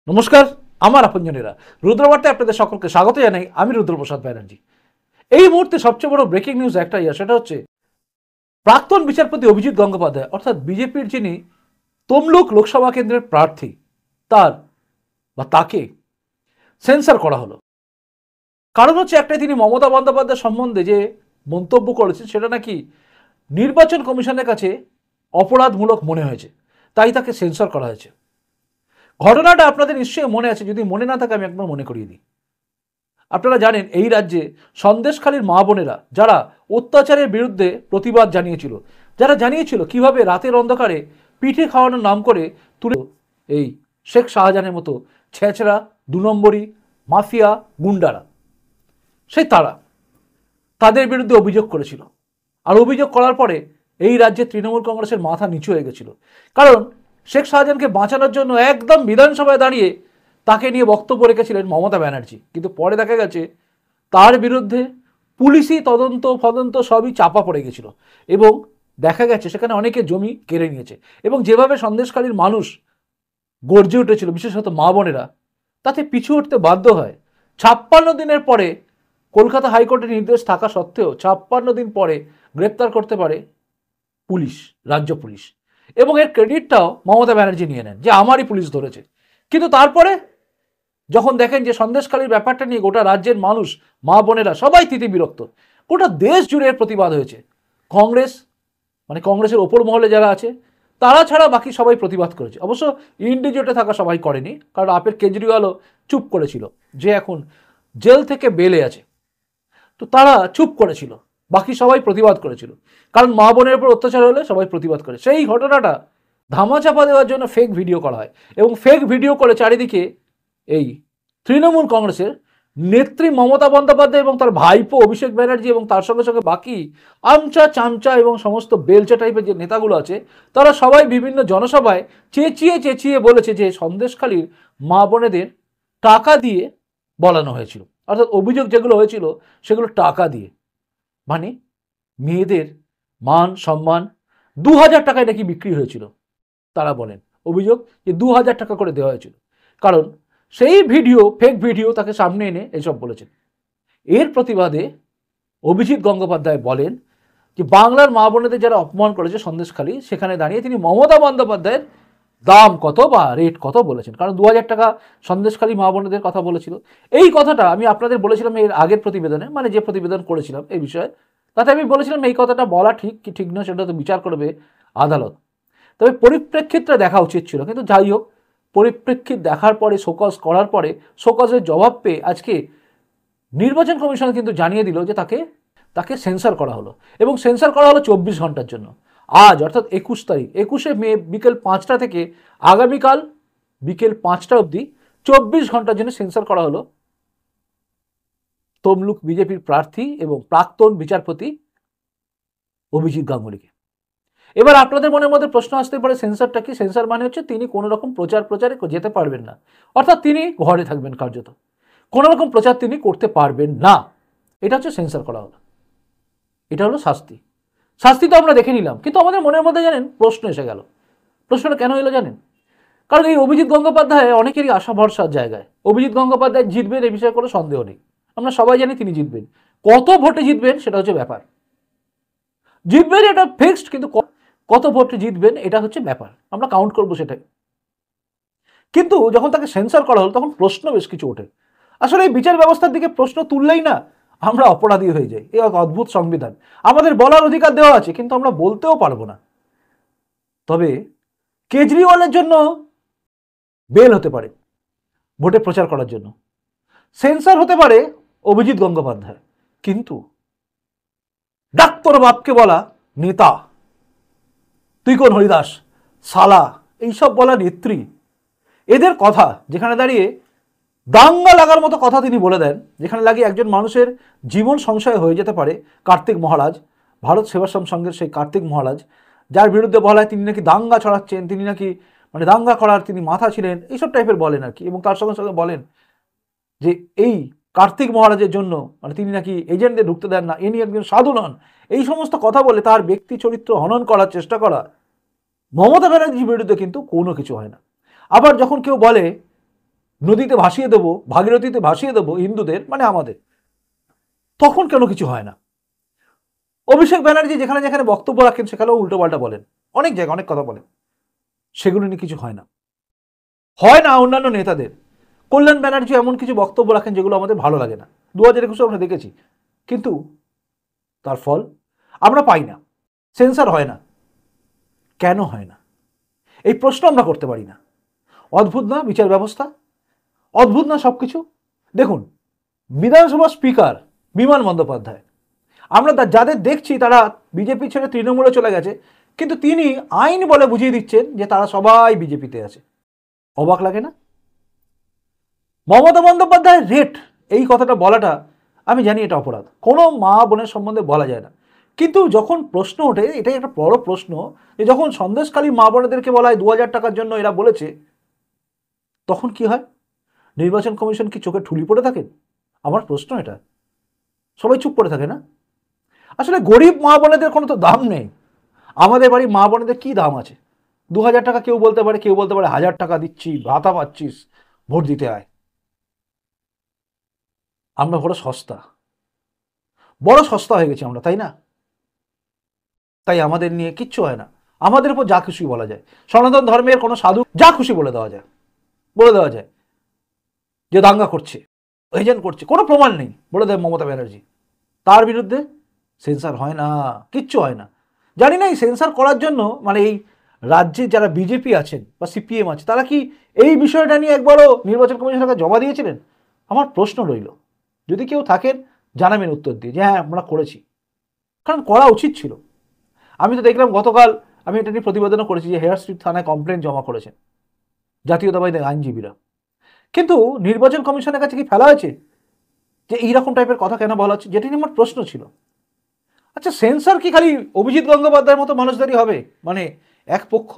নমস্কার, আমার আপনজনেরা রুদ্রবার্তায় আপনাদের সকলকে স্বাগত জানাই। আমি রুদ্রপ্রসাদ ব্যানার্জি। এই মুহূর্তে সবচেয়ে বড় ব্রেকিং নিউজ একটাই, সেটা হচ্ছে প্রাক্তন বিচারপতি অভিজিৎ গঙ্গোপাধ্যায় অর্থাৎ বিজেপির যিনি তমলুক লোকসভা কেন্দ্রের প্রার্থী, তাকে সেন্সার করা হলো। কারণ হচ্ছে একটাই, তিনি মমতা বন্দ্যোপাধ্যায় সম্বন্ধে যে মন্তব্য করেছেন সেটা নাকি নির্বাচন কমিশনের কাছে অপরাধমূলক মনে হয়েছে, তাই তাকে সেন্সর করা হয়েছে। ঘটনাটা আপনাদের নিশ্চয়ই মনে আছে, যদি মনে না থাকে আমি একবার মনে করিয়ে দিই। আপনারা জানেন এই রাজ্যে সন্দেশখালীর মা বোনেরা যারা অত্যাচারের বিরুদ্ধে প্রতিবাদ জানিয়েছিল, যারা জানিয়েছিল কিভাবে রাতের অন্ধকারে পিঠে খাওয়ানোর নাম করে তুলে এই শেখ শাহজাহানের মতো ছেঁচড়া 2 নম্বরই মাফিয়া গুন্ডারা, তাদের বিরুদ্ধে অভিযোগ করেছিল। আর অভিযোগ করার পরে এই রাজ্যে তৃণমূল কংগ্রেসের মাথা নিচু হয়ে গেছিল। কারণ শেখ শাহজাহানকে বাঁচানোর জন্য একদম বিধানসভায় দাঁড়িয়ে তাকে নিয়ে বক্তব্য রেখেছিলেন মমতা ব্যানার্জি, কিন্তু পরে দেখা গেছে তার বিরুদ্ধে পুলিশি তদন্ত সবই চাপা পড়ে গেছিল এবং দেখা গেছে সেখানে অনেকে জমি কেড়ে নিয়েছে। এবং যেভাবে সন্দেশখালীর মানুষ গর্জে উঠেছিল, বিশেষত মা বোনেরা, তাতে পিছু উঠতে বাধ্য হয়। 56 দিনের পরে কলকাতা হাইকোর্টের নির্দেশ থাকা সত্ত্বেও 56 দিন পরে গ্রেপ্তার করতে পারে পুলিশ, রাজ্য পুলিশ, এবং এর ক্রেডিটটাও মমতা ব্যানার্জি নিয়ে নেন যে আমারই পুলিশ ধরেছে। কিন্তু তারপরে যখন দেখেন যে সন্দেশখালীর ব্যাপারটা নিয়ে গোটা রাজ্যের মানুষ, মা বোনেরা সবাই তিতি বিরক্ত, গোটা দেশ জুড়ে এর প্রতিবাদ হয়েছে। কংগ্রেসের ওপর মহলে যারা আছে তারা ছাড়া বাকি সবাই প্রতিবাদ করেছে। অবশ্য ইন্ডিজোটে থাকা সবাই করেনি, কারণ আপের কেজরিওয়ালও চুপ করেছিল, যে এখন জেল থেকে বেলে আছে, তো তারা চুপ করেছিল, বাকি সবাই প্রতিবাদ করেছিল। কারণ মা বোনের উপর অত্যাচার হলে সবাই প্রতিবাদ করে। সেই ঘটনাটা ধামাচাপা দেওয়ার জন্য ফেক ভিডিও করা হয় এবং ফেক ভিডিও করে চারিদিকে এই তৃণমূল কংগ্রেসের নেত্রী মমতা বন্দ্যোপাধ্যায় এবং তার ভাইপো অভিষেক ব্যানার্জি এবং তার সঙ্গে সঙ্গে বাকি আমচা চামচা এবং সমস্ত বেলচা টাইপের যে নেতাগুলো আছে, তারা সবাই বিভিন্ন জনসভায় চেঁচিয়ে বলেছে যে সন্দেশখালীর মা বোনেদের টাকা দিয়ে বলানো হয়েছিল। অর্থাৎ অভিযোগ যেগুলো হয়েছিল সেগুলো টাকা দিয়ে, মানে মেয়েদের মান সম্মান 2000 টাকায় নাকি বিক্রি হয়েছিল। তারা বলেন অভিযোগ যে 2000 টাকা করে দেওয়া হয়েছিল। কারণ সেই ভিডিও, ফেক ভিডিও তাকে সামনে এনে এসব বলেছেন। এর প্রতিবাদে অভিজিৎ গঙ্গোপাধ্যায় বলেন যে বাংলার মা বোনেদের যারা অপমান করেছে সন্দেশখালী, সেখানে দাঁড়িয়ে তিনি মমতা বন্দ্যোপাধ্যায়ের দাম কত বা রেট কত বলেছেন। কারণ 2000 টাকা সন্দেশখালী মা বোনেদের কথা বলেছিল। এই কথাটা আমি আপনাদের বলেছিলাম এর আগের প্রতিবেদনে, মানে যে প্রতিবেদন করেছিলাম এই বিষয়ে, তাতে আমি বলেছিলাম এই কথাটা বলা ঠিক কি ঠিক না সেটা তো বিচার করবে আদালত। তবে পরিপ্রেক্ষিতটা দেখা উচিত ছিল। কিন্তু যাই হোক, পরিপ্রেক্ষিত দেখার পরে, শোকজ করার পরে, শোকজের জবাব পেয়ে আজকে নির্বাচন কমিশন কিন্তু জানিয়ে দিল যে তাকে সেন্সার করা হলো, এবং সেন্সার করা হলো 24 ঘন্টার জন্য। আজ অর্থাৎ 21 তারিখ, 21শে মে বিকেল 5টা থেকে আগামীকাল বিকেল 5টা অবধি 24 ঘন্টার জন্য সেন্সার করা হলো তমলুক বিজেপির প্রার্থী এবং প্রাক্তন বিচারপতি অভিজিৎ গাঙ্গুলিকে। এবার আপনাদের মনের মধ্যে প্রশ্ন আসতে পারে, সেন্সারটা কি? সেন্সার মানে হচ্ছে তিনি কোনো রকম প্রচারে যেতে পারবেন না, অর্থাৎ তিনি ঘরে থাকবেন, কার্যত কোনো রকম প্রচার তিনি করতে পারবেন না। এটা হচ্ছে সেন্সার করা হলো। এটা হলো শাস্তি তো আমরা দেখে নিলাম, কিন্তু আমাদের মনের মধ্যে জানেন প্রশ্ন এসে গেল। প্রশ্নটা কেন এলো জানেন? কারণ এই অভিজিৎ গঙ্গোপাধ্যায় অনেকেরই আশা ভরসার জায়গায়। অভিজিৎ গঙ্গোপাধ্যায় জিতবেন, এ বিষয়ে কোনো সন্দেহ নেই, আমরা সবাই জানি তিনি জিতবেন। কত ভোটে জিতবেন সেটা হচ্ছে ব্যাপার। জিতবেন এটা ফিক্সড, কিন্তু কত ভোটে জিতবেন এটা হচ্ছে ব্যাপার, আমরা কাউন্ট করবো সেটাই। কিন্তু যখন তাকে সেন্সার করা হলো তখন প্রশ্ন বেশ কিছু ওঠে। আসলে এই বিচার ব্যবস্থার দিকে প্রশ্ন তুললেই না আমরা অপরাধী হয়ে যাই। এই অদ্ভুত সংবিধান, আমাদের বলার অধিকার দেওয়া আছে কিন্তু আমরা বলতেও পারবো না। তবে কেজরিওয়ালের জন্য বেল হতে পারে ভোটে প্রচার করার জন্য, সেন্সার হতে পারে অভিজিৎ গঙ্গোপাধ্যায়, কিন্তু ডাক্তার বাপকে বলা নেতা, তুই কোন হরিদাস, সালা, এইসব বলা নেত্রী, এদের কথা যেখানে দাঁড়িয়ে দাঙ্গা লাগার মতো কথা তিনি বলে দেন, যেখানে লাগিয়ে একজন মানুষের জীবন সংশয় হয়ে যেতে পারে। কার্তিক মহারাজ, ভারত সেবাশ্রম সংঘের সেই কার্তিক মহারাজ, যার বিরুদ্ধে বলা হয় তিনি নাকি দাঙ্গা ছড়াচ্ছেন, তিনি নাকি দাঙ্গা করার তিনি মাথা ছিলেন, এইসব টাইপের বলেন আর কি। এবং তার সঙ্গে সঙ্গে বলেন যে এই কার্তিক মহারাজের জন্য তিনি নাকি এজেন্টদের ঢুকতে দেন না, ইনি একজন সাধু নন। এই সমস্ত কথা বলে তার ব্যক্তি চরিত্র হনন করার চেষ্টা করা মমতা ব্যানার্জির বিরুদ্ধে কিন্তু কোনো কিছু হয় না। আবার যখন কেউ বলে নদীতে ভাসিয়ে দেবো, ভাগীরথীতে ভাসিয়ে দেবো হিন্দুদের, মানে আমাদের, তখন কেন কিছু হয় না? অভিষেক ব্যানার্জি যেখানে যেখানে বক্তব্য রাখেন সেখানেও উল্টোপাল্টা বলেন, অনেক জায়গায় অনেক কথা বলেন, সেগুলো নিয়ে কিছু হয় না। হয় না অন্যান্য নেতাদের। কল্যাণ ব্যানার্জি এমন কিছু বক্তব্য রাখেন যেগুলো আমাদের ভালো লাগে না, 2021 আমরা দেখেছি, কিন্তু তার ফল আমরা পাই না, সেন্সার হয় না। কেন হয় না এই প্রশ্ন আমরা করতে পারি না। অদ্ভুত না বিচার ব্যবস্থা? অদ্ভুত না সবকিছু? দেখুন, বিধানসভা স্পিকার বিমান বন্দ্যোপাধ্যায়, আমরা যাদের দেখছি তারা বিজেপি ছেড়ে তৃণমূলে চলে গেছে, কিন্তু তিনি আইন বলে বুঝিয়ে দিচ্ছেন যে তারা সবাই বিজেপিতে আছে। অবাক লাগে না? মমতা বন্দ্যোপাধ্যায়ের রেট, এই কথাটা বলাটা আমি জানি এটা অপরাধ, কোনো মা বোনের সম্বন্ধে বলা যায় না, কিন্তু যখন প্রশ্ন ওঠে, এটাই একটা বড় প্রশ্ন, যে যখন সন্দেশখালী মা বোনেদেরকে বলা হয় 2000 টাকার জন্য এরা বলেছে, তখন কি হয়? নির্বাচন কমিশন কি চোখে ঠুলি পড়ে থাকেন? আমার প্রশ্ন এটা। সবাই চুপ করে থাকে না? আসলে গরিব মা বোনেদের কোনো তো দাম নেই। আমাদের বাড়ির মা বোনেদের কি দাম আছে? 2000 টাকা কেউ বলতে পারে, কেউ বলতে পারে 1000 টাকা দিচ্ছি, ভাতা পাচ্ছিস, ভোট দিতে আয়। আমরা বড় সস্তা, বড় সস্তা হয়ে গেছি আমরা, তাই না? তাই আমাদের নিয়ে কিচ্ছু হয় না, আমাদের উপর যা খুশি বলা যায়। সনাতন ধর্মের কোনো সাধু যা খুশি বলে দেওয়া যায়, বলে দেওয়া যায় যে দাঙ্গা করছে, এজেন্ট করছে, কোনো প্রমাণ নেই, বলে দেয় মমতা ব্যানার্জি। তার বিরুদ্ধে সেন্সার হয় না, কিচ্ছু হয় না। জানি না এই সেন্সার করার জন্য মানে এই রাজ্যে যারা বিজেপি আছেন বা সিপিএম আছে, তারা কি এই বিষয়টা নিয়ে একবারও নির্বাচন কমিশনের কাছে জমা দিয়েছিলেন? আমার প্রশ্ন রইল, যদি কেউ থাকেন জানাবেন উত্তর দিয়ে যে হ্যাঁ আমরা করেছি, কারণ করা উচিত ছিল। আমি তো দেখলাম গতকাল, আমি এটা নিয়ে প্রতিবেদনও করেছি যে হেয়ার স্ট্রিট থানায় কমপ্লেন জমা করেছেন জাতীয়তাবাদী আইনজীবীরা, কিন্তু নির্বাচন কমিশনের কাছে কি ফেলা হয়েছে যে এইরকম টাইপের কথা কেন বলা হচ্ছে, যেটা নিয়ে আমার প্রশ্ন ছিল। আচ্ছা, সেন্সার কি খালি অভিজিৎ গঙ্গোপাধ্যায়ের মতো মানুষদেরই হবে, মানে এক পক্ষ?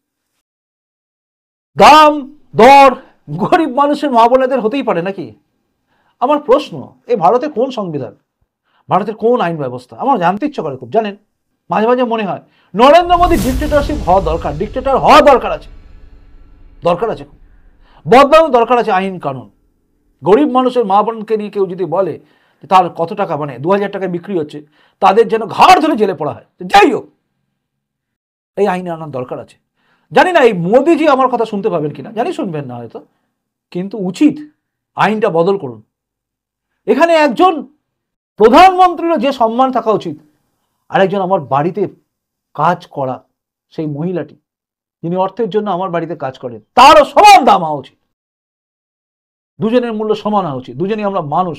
দাম দর গরিব মানুষের মা বোনেদের হতেই পারে নাকি? আমার প্রশ্ন, এই ভারতে কোন সংবিধান, ভারতের কোন আইন ব্যবস্থা, আমার জানতে ইচ্ছা করে খুব, জানেন? মাঝে মাঝে মনে হয় নরেন্দ্র মোদী ডিক্টেটরশিপ হওয়া দরকার, ডিক্টেটর হওয়া দরকার আছে, দরকার আছে, বদলানো দরকার আছে আইন কানুন। গরিব মানুষের মা বোনকে নিয়ে কেউ যদি বলে তার কত টাকা, মানে 2000 টাকায় বিক্রি হচ্ছে, তাদের যেন ঘাড় ধরে জেলে পড়া হয়। যাই হোক, এই আইনে আনার দরকার আছে। জানি না এই মোদিজি আমার কথা শুনতে পাবেন কিনা, জানি শুনবেন না হয়তো, কিন্তু উচিত আইনটা বদল করুন। এখানে একজন প্রধানমন্ত্রীরও যে সম্মান থাকা উচিত, আরেকজন আমার বাড়িতে কাজ করা সেই মহিলাটি, যিনি অর্থের জন্য আমার বাড়িতে কাজ করেন, তারও সমান দাম হওয়া উচিত। দুজনের মূল্য সমান হওয়া উচিত, দুজনই আমরা মানুষ।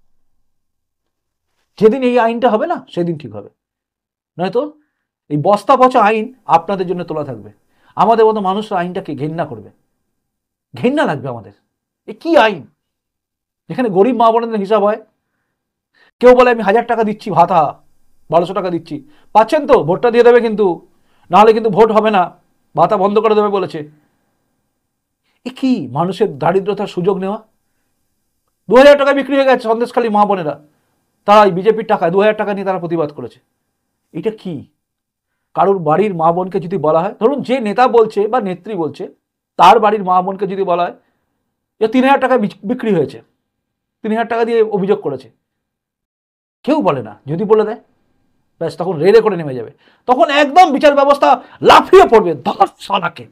যেদিন এই আইনটা হবে না, সেদিন ঠিক হবে, নয়তো এই বস্তা পচা আইন আপনাদের জন্য তোলা থাকবে, আমাদের মতো মানুষরা আইনটাকে ঘেন্না করবে, ঘেন্না লাগবে আমাদের। এ কি আইন যেখানে গরিব মা বোনদের হিসাব হয়? কেউ বলে আমি 1000 টাকা দিচ্ছি ভাতা, 1200 টাকা দিচ্ছি, পাচ্ছেন তো, ভোটটা দিয়ে দেবে কিন্তু, নাহলে কিন্তু ভোট হবে না, ভাতা বন্ধ করে দেবে বলেছে। এ কি মানুষের দারিদ্রতার সুযোগ নেওয়া? 2000 টাকা বিক্রি হয়ে গেছে সন্দেশখালী মা বোনেরা, তাই বিজেপির টাকায় 2000 টাকা নিয়ে তারা প্রতিবাদ করেছে। এটা কি? কারোর বাড়ির মা বোনকে যদি বলা হয়, ধরুন যে নেতা বলছে বা নেত্রী বলছে, তার বাড়ির মা বোনকে যদি বলা হয় যে 3000 টাকা বিক্রি হয়েছে, 3000 টাকা দিয়ে অভিযোগ করেছে, কেউ বলে না, যদি বলে দেয় ব্যাস তখন রেলে করে নেমে যাবে, তখন একদম বিচার ব্যবস্থা লাফিয়ে পড়বে, ধর সালাকে।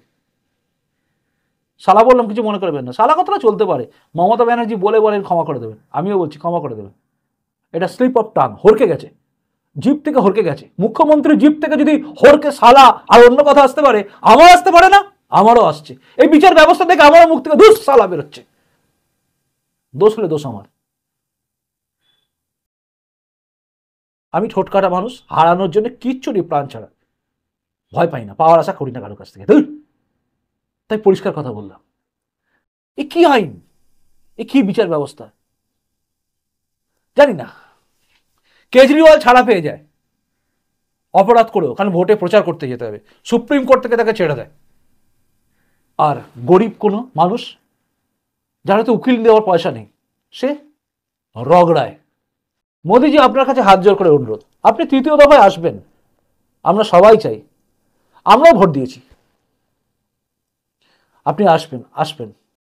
সালা বললাম, কিছু মনে করবেন না, সালা কথাটা চলতে পারে, মমতা ব্যানার্জি বলে বলেন ক্ষমা করে দেবেন, আমিও বলছি ক্ষমা করে দেবেন, এটা স্লিপ অফ টাং, হরকে গেছে, জিপ থেকে হরকে গেছে। মুখ্যমন্ত্রী জিপ থেকে যদি হরকে সালা আর অন্য কথা আসতে পারে, আমার আসতে পারে না? আমারও আসছে। এই বিচার ব্যবস্থা থেকে আমারও মুখ থেকে দুস সালা বেরোচ্ছে, দোষ হলে দোষ আমার। আমি ঠোঁটকাটা মানুষ, হারানোর জন্য কিচ্ছু নেই প্রাণ ছাড়া, ভয় পাই না, পাওয়ার আশা করি না কারো কাছ থেকে, তাই পরিষ্কার কথা বললাম। এ কি আইন, এ কি বিচার ব্যবস্থা? জানি না। কেজরিওয়াল ছাড়া পেয়ে যায় অপরাধ করেও, কারণ ভোটে প্রচার করতে যেতে হবে, সুপ্রিম কোর্ট থেকে তাকে ছেড়ে দেয়। আর গরিব কোনো মানুষ যারা তো উকিল দেওয়ার পয়সা নেই, সে রগড়ায়। মোদিজি, আপনার কাছে হাত জোর করে অনুরোধ, আপনি তৃতীয় দফায় আসবেন, আমরা সবাই চাই, আমরাও ভোট দিয়েছি, আপনি আসবেন, আসবেন।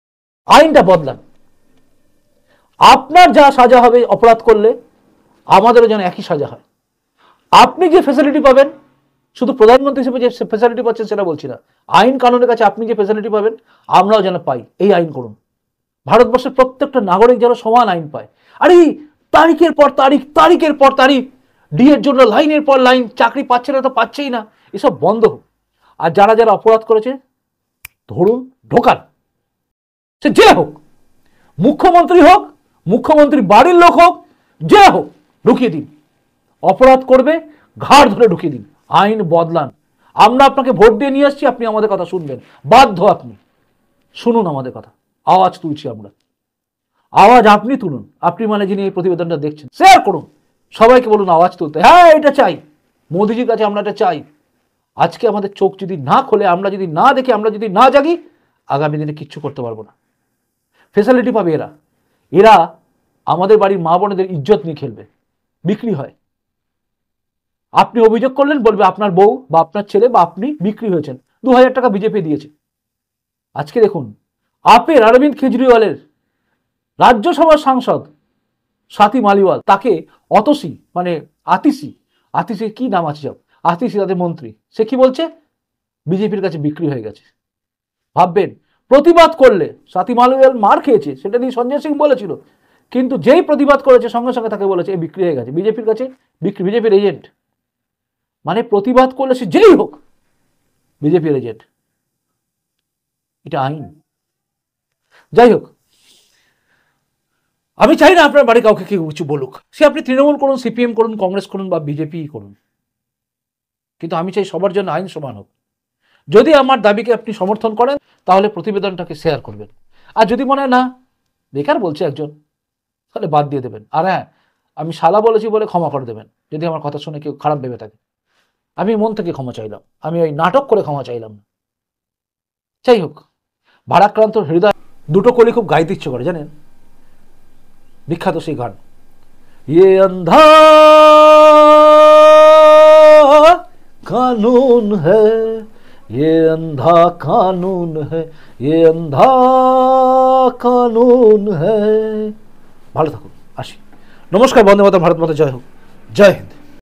আইনটা বদলান। আপনার যা সাজা হবে অপরাধ করলে, আমাদেরও যেন একই সাজা হয়। আপনি যে ফেসিলিটি পাবেন, শুধু প্রধানমন্ত্রী হিসেবে যে ফেসিলিটি পাচ্ছেন সেটা বলছি না, আইন কানুনের কাছে আপনি যে ফেসিলিটি পাবেন আমরাও যেন পাই, এই আইন করুন। ভারতবর্ষের প্রত্যেকটা নাগরিক যেন সমান আইন পায়। আরে তারিখের পর তারিখ, তারিখের পর তারিখ ডিএর জন্য লাইনের পর লাইন, চাকরি পাচ্ছে না তো পাচ্ছেই না, এসব বন্ধ হোক। আর যারা যারা অপরাধ করেছে ধরুন, ঢোকান, সে জেলে হোক, মুখ্যমন্ত্রী হোক, মুখ্যমন্ত্রী বাড়ির লোক হোক, জেলে হোক, ঢুকিয়ে দিন। অপরাধ করবে ঘাড় ধরে ঢুকিয়ে দিন, আইন বদলান। আমরা আপনাকে ভোট দিয়ে নিয়ে আসছি, আপনি আমাদের কথা শুনবেন, বাধ্য আপনি শুনুন আমাদের কথা। আওয়াজ তুলছি আমরা, আওয়াজ আপনি তুলুন। আপনি মানে যিনি এই প্রতিবেদনটা দেখছেন, শেয়ার করুন, সবাইকে বলুন আওয়াজ তুলতে। হ্যাঁ, এটা চাই, মোদিজির কাছে আমরা এটা চাই। আজকে আমাদের চোখ যদি না খোলে, আমরা যদি না দেখি, আমরা যদি না জাগি, আগামী দিনে কিচ্ছু করতে পারবো না। ফেসিলিটি পাবে এরা, এরা আমাদের বাড়ির মা বোনেদের ইজ্জত নিয়ে খেলবে, বিক্রি হয়। আপনি অভিযোগ করলেন, বলবে আপনার বউ বা আপনার ছেলে বা আপনি বিক্রি হয়েছেন, 2000 টাকা বিজেপি দিয়েছে। আজকে দেখুন, আপের অরবিন্দ কেজরিওয়ালের রাজ্যসভার সাংসদ স্বাতি মালিওয়াল, তাকে অতসী মানে আতিশি, আতিশি কি নাম আছে সব, আতিশি তাদের মন্ত্রী, সে কি বলছে, বিজেপির কাছে বিক্রি হয়ে গেছে। ভাববেন, প্রতিবাদ করলে স্বাতি মালিওয়াল মার খেয়েছে, সেটা নিয়ে সঞ্জয় সিং বলেছিল, কিন্তু যেই প্রতিবাদ করেছে সঙ্গে সঙ্গে তাকে বলেছে এ বিক্রি হয়ে গেছে, বিজেপির কাছে বিক্রি, বিজেপির এজেন্ট। মানে প্রতিবাদ করলে সে যেই হোক বিজেপির এজেন্ট, এটা আইন। যাই হোক, আমি চাই না আপনার বাড়ি কাউকে কেউ কিছু বলুক, সে আপনি তৃণমূল করুন, সিপিএম করুন, কংগ্রেস করুন বা বিজেপি করুন, কিন্তু আমি চাই সবার জন্য আইন সমান হোক। যদি আমার দাবিকে আপনি সমর্থন করেন তাহলে প্রতিবেদনটাকে শেয়ার করবেন, আর যদি মনে হয় না বেকার বলছে একজন, তাহলে বাদ দিয়ে দেবেন। আর হ্যাঁ, আমি শালা বলেছি বলে ক্ষমা করে দেবেন যদি আমার কথা শুনে কেউ খারাপ ভেবে থাকে। আমি মন থেকে ক্ষমা চাইলাম, আমি ওই নাটক করে ক্ষমা চাইলাম না। যাই হোক, ভারাক্রান্ত হৃদয়, দুটো কলি খুব গাইতে ইচ্ছে করে জানেন, বিখ্যাত সেই গান, ये अंधा कानून है, ये अंधा कानून है, ये अंधा कानून है। ভালো থাকুন, আসি, নমস্কার, বন্দে মাতরম, ভারত মাতা জয় হোক, জয় হিন্দ।